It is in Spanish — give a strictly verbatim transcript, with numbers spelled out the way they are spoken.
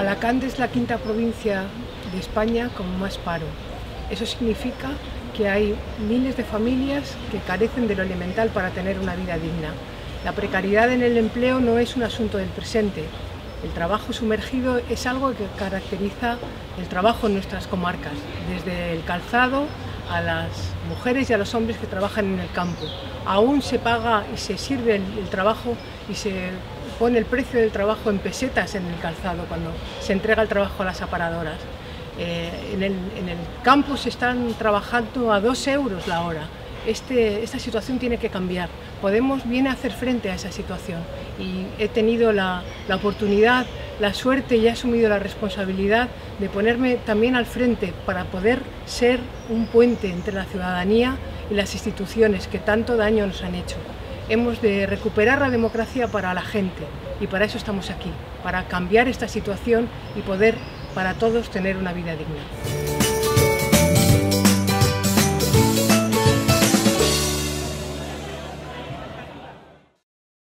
Alacant es la quinta provincia de España con más paro. Eso significa que hay miles de familias que carecen de lo elemental para tener una vida digna. La precariedad en el empleo no es un asunto del presente. El trabajo sumergido es algo que caracteriza el trabajo en nuestras comarcas, desde el calzado a las mujeres y a los hombres que trabajan en el campo. Aún se paga y se sirve el, el trabajo y se pone el precio del trabajo en pesetas en el calzado cuando se entrega el trabajo a las aparadoras. Eh, en, el, en el campo se están trabajando a dos euros la hora. Este, esta situación tiene que cambiar. Podemos viene a hacer frente a esa situación y he tenido la, la oportunidad, la suerte y he asumido la responsabilidad de ponerme también al frente para poder ser un puente entre la ciudadanía y las instituciones que tanto daño nos han hecho. Hemos de recuperar la democracia para la gente y para eso estamos aquí, para cambiar esta situación y poder para todos tener una vida digna.